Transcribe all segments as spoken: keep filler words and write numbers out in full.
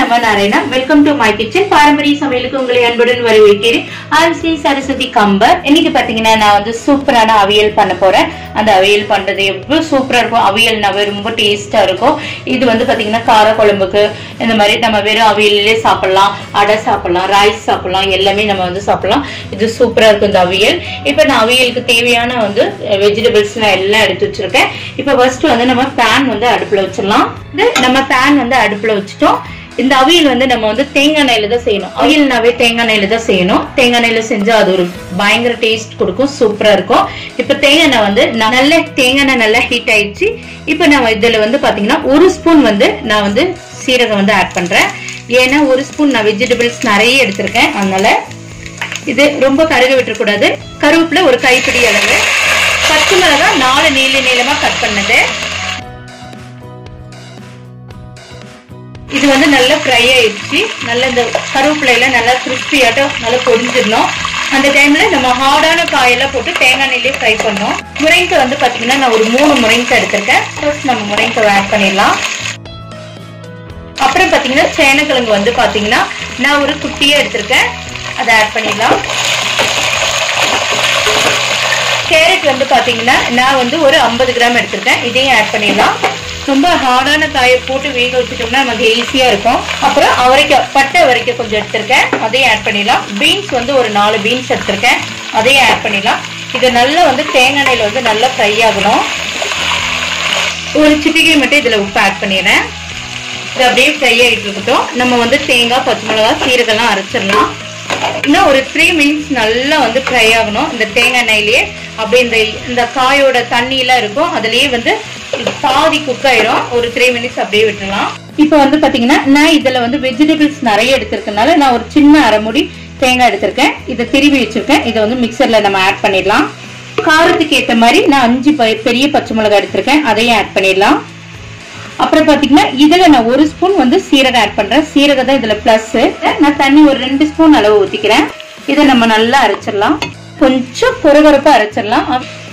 நம்ம Narayana. Welcome to my kitchen. பாரம்பரிய சமையலுக்கு உங்களை அன்புடன் வரவேற்கிறேன். ஐம் ஸ்ரீ சரஸ்வதி கம்பர். இன்னைக்கு பாத்தீங்கன்னா நான் வந்து சூப்பரான அவியல் பண்ண போறேன். அந்த அவியல் பண்றது எவ்வளவு சூப்பரா இருக்கும். அவியல்னாவே ரொம்ப டேஸ்டா இருக்கும். இது வந்து பாத்தீங்கன்னா கார குழம்புக்கு இந்த மாதிரி நம்ம வெறும் அவியலே சாப்பிடலாம், அடை சாப்பிடலாம், ரைஸ் சாப்பிடலாம், எல்லாமே நம்ம வந்து சாப்பிடலாம். இது சூப்பரா இருக்கும் இந்த அவியல். இப்ப நான் அவியலுக்கு தேவையான வந்து வெஜிடபிள்ஸ் எல்லாம் எடுத்து வச்சிருக்கேன். இப்ப ஃபர்ஸ்ட் வந்து நம்ம பேன் வந்து அடுப்புல வச்சிடலாம். நம்ம பேன் வந்து அடுப்புல வச்சுட்டோம். இந்த அவியல் வந்து நம்ம வந்து தேங்காய் எண்ணெயில தான் செய்யணும். அவியல்னாவே தேங்காய் எண்ணெயில தான் செய்யணும். தேங்காய் எண்ணெயில செஞ்சா அது ஒரு பயங்கர டேஸ்ட் கொடுக்கும், சூப்பரா இருக்கும். இப்ப தேங்காய் எண்ணெய் வந்து நல்ல தேங்காய் எண்ணெய் நல்லா ஹீட் ஆயிடுச்சு. இப்ப நான் இதுல வந்து பாத்தீங்கன்னா ஒரு ஸ்பூன் வந்து நான் வந்து சீரகம் வந்து ஆட் பண்றேன். ஏன்னா ஒரு ஸ்பூன் நான் வெஜிடபிள்ஸ் நிறைய எடுத்திருக்கேன், அதனால இது ரொம்ப கருக விட்டுறக்கூடாது. கருவேப்பிலை ஒரு கைப்பிடி அளவு, பச்சை மிளகாய் நாலு நீள நீளமா கட் பண்ணது. இது வந்து நல்லா ஃப்ரை ஆயிடுச்சு. நல்லா இந்த கருவேப்பிலையில நல்லா கிறிஸ்பியாட்டம் நல்லா பொரிஞ்சிடணும். அந்த டைம்ல நம்ம ஹார்டான காயெல்லாம் போட்டு தேங்காய் எண்ணெயிலே ஃப்ரை பண்ணோம். முருங்கை வந்து பாத்தீங்கன்னா நான் ஒரு மூணு முருங்கை எடுத்திருக்கேன். ஃபர்ஸ்ட் நம்ம முருங்கை ஆட் பண்ணிடலாம். அப்புறம் பாத்தீங்கன்னா சேனக்கிழங்கு வந்து பாத்தீங்கன்னா நான் ஒரு குட்டியா எடுத்திருக்கேன், அதை ஆட் பண்ணிடலாம். கேரட் வந்து பாத்தீங்கன்னா நான் வந்து ஒரு ஐம்பது கிராம் எடுத்திருக்கேன், இதையும் ஆட் பண்ணிடலாம். ரொம்ப ஹார்டான காயை போட்டு வேக வச்சுட்டோம்னா நமக்கு ஈஸியா இருக்கும். அப்புறம் அவரைக்காய், பட்டை அவரைக்காய் கொஞ்சம் எடுத்திருக்கேன், அதையும் ஆட் பண்ணிடலாம். பீன்ஸ் வந்து ஒரு நாலு பீன்ஸ் எடுத்திருக்கேன், அதையும் ஆட் பண்ணிடலாம். இது நல்லா வந்து தேங்காய் எண்ணெயில வந்து நல்லா ஃப்ரை ஆகணும். ஒரு சிட்டிகை மட்டும் இதுல உப்பு ஆட் பண்ணிடுறேன். இது அப்படியே ஃப்ரை ஆகிட்டு இருக்கட்டும். நம்ம வந்து தேங்காய், பச்சை மிளகாய், சீரகெல்லாம் அரைச்சிடலாம். இன்னும் ஒரு த்ரீ மினிட்ஸ் நல்லா வந்து ஃப்ரை ஆகணும். இந்த தேங்காய் எண்ணெயிலேயே அப்படியே இந்த இந்த காயோட தண்ணி எல்லாம் இருக்கும், அதுலயே வந்து பாதி குக் ஆயிரும். ஒரு த்ரீ மினிட்ஸ் அப்படியே விட்டுலாம். இப்ப வந்து பாத்தீங்கன்னா நான் இதுல வந்து வெஜிடபிள்ஸ் நிறைய எடுத்திருக்கனால நான் ஒரு சின்ன அரைமுடி தேங்காய் எடுத்திருக்கேன், இதை திருவி வச்சிருக்கேன். இதை வந்து மிக்சர்ல நம்ம ஆட் பண்ணிடலாம். காரத்துக்கு ஏற்ற மாதிரி நான் அஞ்சு பெரிய பச்சை மிளகாய் எடுத்திருக்கேன், அதையும் ஆட் பண்ணிடலாம். அப்புறம் பாத்தீங்கன்னா இதுல நான் ஒரு ஸ்பூன் வந்து சீரகம் ஆட் பண்றேன். சீரகம் தான் இதுல பிளஸ். நான் தண்ணி ஒரு ரெண்டு ஸ்பூன் அளவு ஊத்திக்கிறேன். இதை நம்ம நல்லா அரைச்சிடலாம். கொஞ்சம் கொரகொரப்பா அரைச்சிடலாம்.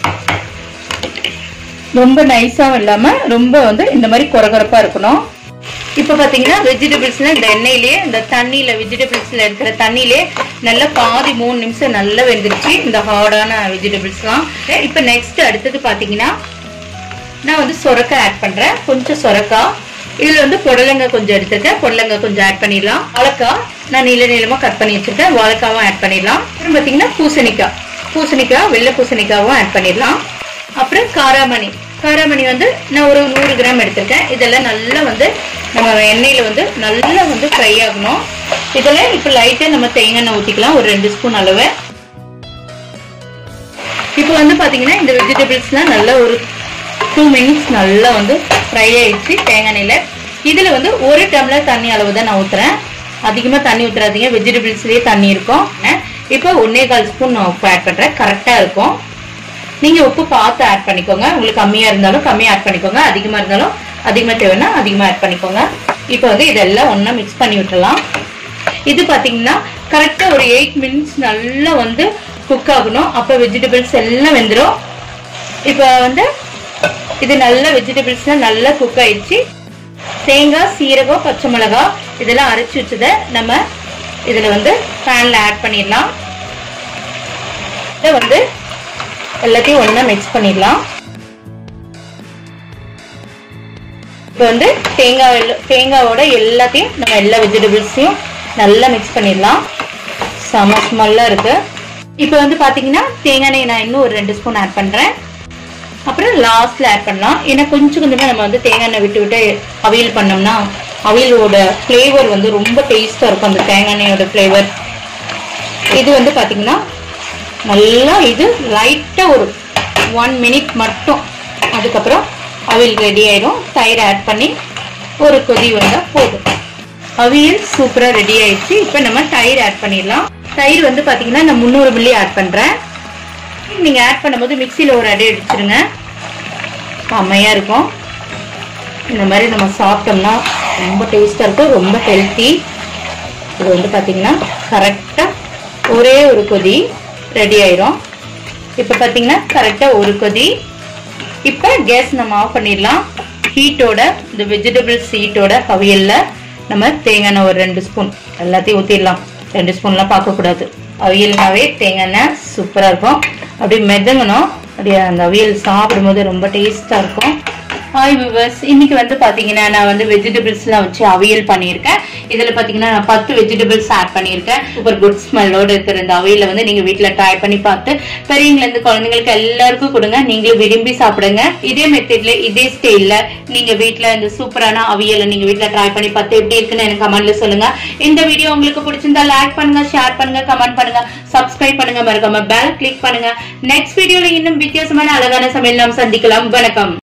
ரொம்ப நைஸாவும் இல்லாம ரொம்ப வந்து இந்த மாதிரி கொரகொரப்பா இருக்கணும். இப்ப பாத்தீங்கன்னா வெஜிடபிள்ஸ்ல இந்த எண்ணெயிலேயே இந்த தண்ணியில வெஜிடபிள்ஸ்ல இருக்கிற தண்ணியிலே நல்லா பாதி மூணு நிமிஷம் நல்லா வெந்துருச்சு இந்த ஹார்டான வெஜிடபிள்ஸ் எல்லாம். இப்ப நெக்ஸ்ட் அடுத்தது பாத்தீங்கன்னா நான் வந்து சொரக்காய் ஆட் பண்றேன். கொஞ்சம் சொரக்காய், இதுல வந்து புடலங்காய் கொஞ்சம் எடுத்துருக்கேன், புடலங்காய் கொஞ்சம் ஆட் பண்ணிடலாம். வாழைக்காய் நான் நீள நீளமா கட் பண்ணி வச்சிருக்கேன், வாழைக்காவும் ஆட் பண்ணிடலாம். அப்புறம் பாத்தீங்கன்னா பூசணிக்காய், பூசணிக்காய் வெள்ளை பூசணிக்காவும் ஆட் பண்ணிடலாம். அப்புறம் காராமணி, காராமணி வந்து நான் ஒரு நூறு கிராம் எடுத்திருக்கேன். இதெல்லாம் நல்லா வந்து நம்ம எண்ணெயில வந்து நல்லா வந்து ஃப்ரை ஆகணும். இதெல்லாம் இப்ப லைட்டா நம்ம தேங்காய் எண்ணெய் ஊத்திக்கலாம், ஒரு ரெண்டு ஸ்பூன் அளவு. இப்ப வந்து பாத்தீங்கன்னா இந்த வெஜிடபிள்ஸ் எல்லாம் நல்லா ஒரு டூ மினிட்ஸ் நல்லா வந்து ஃப்ரை ஆயிடுச்சு தேங்காய் எண்ணெயில. இதுல வந்து ஒரு டம்ளர் தண்ணி அளவு தான் நான் ஊத்துறேன், அதிகமா தண்ணி ஊத்துறாதீங்க, வெஜிடபிள்ஸ்லயே தண்ணி இருக்கும். இப்ப ஒன்னே கால் ஸ்பூன் நான் உப்பு ஆட் பண்றேன், கரெக்டா இருக்கும். நீங்க உப்பு பார்த்து ஆட் பண்ணிக்கோங்க, உங்களுக்கு கம்மியா இருந்தாலும் கம்மியா ஆட் பண்ணிக்கோங்க, அதிகமா இருந்தாலும் அதிகமா தேவைன்னா அதிகமா ஆட் பண்ணிக்கோங்க. இப்ப வந்து இதெல்லாம் ஒன்னா மிக்ஸ் பண்ணி விட்டுலாம். இது பாத்தீங்கன்னா கரெக்டா ஒரு எயிட் மினிட்ஸ் நல்லா வந்து குக் ஆகணும். அப்ப வெஜிடபிள்ஸ் எல்லாம் வெந்துடும். இப்ப வந்து இது நல்ல வெஜிடபிள்ஸ் நல்லா குக் ஆயிடுச்சு. தேங்காய், சீரகம், பச்சை மிளகாய் இதெல்லாம் அரைச்சு வச்சத நம்ம இதுல வந்து பேன்ல ஆட் பண்ணிடலாம். இதை வந்து எல்லாத்தையும் ஒண்ணா மிக்ஸ் பண்ணிடலாம். இப்போ வந்து தேங்காய் தேங்காயோட எல்லாத்தையும் நம்ம எல்லா வெஜிடபிள்ஸையும் நல்லா மிக்ஸ் பண்ணிடலாம். செம ஸ்மெல்லா இருக்கு. இப்போ வந்து பாத்தீங்கன்னா தேங்காய் எண்ணெய் நான் இன்னும் ஒரு ரெண்டு ஸ்பூன் ஆட் பண்றேன். அப்புறம் லாஸ்ட்ல ஆட் பண்ணலாம். ஏன்னா கொஞ்சம் கொஞ்சமா நம்ம வந்து தேங்காய் எண்ணெய் விட்டு விட்டு அவியல் பண்ணோம்னா அவியலோட ஃபிளேவர் வந்து ரொம்ப டேஸ்டா இருக்கும், அந்த தேங்காய் எண்ணெயோட ஃபிளேவர். இது வந்து பாத்தீங்கன்னா நல்லா இது லைட்டா ஒரு ஒன் மினிட் மட்டும், அதுக்கப்புறம் அவியல் ரெடி ஆயிடும். தயிர் ஆட் பண்ணி ஒரு கொதி வந்தா போதும். அவியல் சூப்பரா ரெடி ஆயிடுச்சு. இப்ப நம்ம தயிர் ஆட் பண்ணிடலாம். தயிர் வந்து பாத்தீங்கன்னா நான் முந்நூறு மில்லி ஆட் பண்றேன். நீங்க ஆட் பண்ணும்போது மிக்சியில ஒரு அடி அடிச்சிருங்க, செம்மையா இருக்கும். இந்த மாதிரி நம்ம சாப்பிட்டோம்னா ரொம்ப டேஸ்டா இருக்கும், ரொம்ப ஹெல்த்தி. இது வந்து பாத்தீங்கன்னா கரெக்டா ஒரே ஒரு கொதி ரெடி ஆயிரும். இப்ப பாத்தீங்கன்னா கரெக்டா ஒரு கொதி. இப்ப கேஸ் நம்ம ஆஃப் பண்ணிடலாம். ஹீட்டோட இந்த வெஜிடபிள்ஸ் ஹீட்டோட அவியல்ல நம்ம தேங்காய் எண்ணெய் ஒரு ரெண்டு ஸ்பூன் எல்லாத்தையும் ஊற்றிடலாம். ரெண்டு ஸ்பூன்லாம் பார்க்கக்கூடாது. அவியல்னாவே தேங்காய் எண்ணெய் சூப்பராக இருக்கும். அப்படியே மெதங்கணும். அப்படியே அந்த அவியல் சாப்பிடும்போது ரொம்ப டேஸ்ட்டாக இருக்கும். ஹாய் விவர்ஸ், இன்னைக்கு வந்து பாத்தீங்கன்னா நான் வந்து வெஜிடபிள்ஸ்லாம் வச்சு அவியல் பண்ணியிருக்கேன். இதுல பாத்தீங்கன்னா நான் பத்து வெஜிடபிள்ஸ் ஆட் பண்ணியிருக்கேன். சூப்பர் குட் ஸ்மெல்லோட இருக்கிற இந்த அவியலை வந்து நீங்க வீட்டுல ட்ரை பண்ணி பார்த்து பெரியவங்கள இருந்து குழந்தைங்களுக்கு எல்லாருக்கும் கொடுங்க. நீங்களும் விரும்பி சாப்பிடுங்க. இதே மெத்தட்ல இதே ஸ்டைல்ல நீங்க வீட்டுல இந்த சூப்பரான அவியலை நீங்க வீட்டுல ட்ரை பண்ணி பார்த்து எப்படி இருக்குன்னு எனக்கு கமெண்ட்ல சொல்லுங்க. இந்த வீடியோ உங்களுக்கு பிடிச்சிருந்தா லைக் பண்ணுங்க, ஷேர் பண்ணுங்க, கமெண்ட் பண்ணுங்க, சப்ஸ்கிரைப் பண்ணுங்க, மறக்காம பெல் கிளிக் பண்ணுங்க. நெக்ஸ்ட் வீடியோல இன்னும் வித்தியாசமான அழகான சமையல் நாம் சந்திக்கலாம். வணக்கம்.